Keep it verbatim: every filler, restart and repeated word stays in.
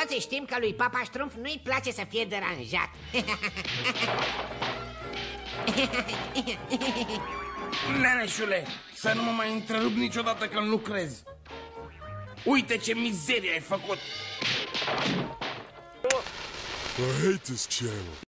toți știm că lui Papa Ștrumf nu-i place să fie deranjat. Neneșule, să nu mă mai întrerup niciodată când lucrezi. Uite ce mizerie ai făcut. I hate this channel.